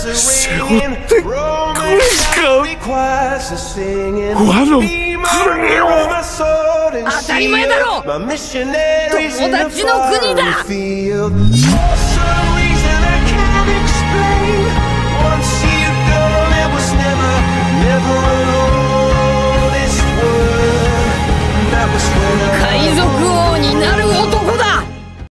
背負ってこれしか和の国を。 当たり前だろ。友達の国だ。